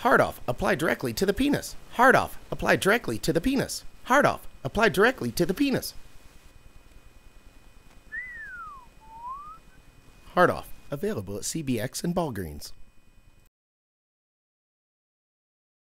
Hard off, apply directly to the penis. Hard off, apply directly to the penis. Hard off, apply directly to the penis. Hard off, available at CBX and Ballgreens.